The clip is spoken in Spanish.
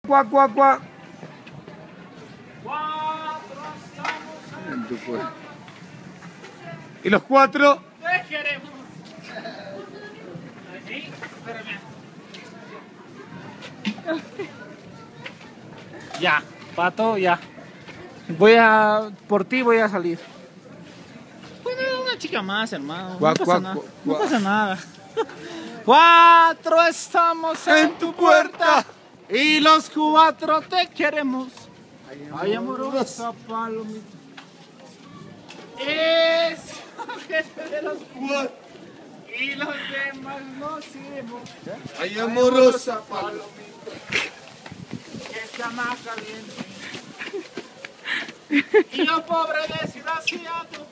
Cuac, cuac, cuac. En tu puerta. ¿Y los cuatro? Te queremos. Ahí, espérame. Ya, Pato, ya. Por ti voy a salir. Bueno, una chica más, hermano. Cuac, No pasa cuac, nada. cuac, No cuac. pasa nada. Cuatro estamos En tu puerta. y los cuatro te queremos. Ay, amorosa palomita. Es gente de los cuatro y los demás nos iremos. Ay, amorosa palomita. Que está más caliente. Y yo pobre desgraciado.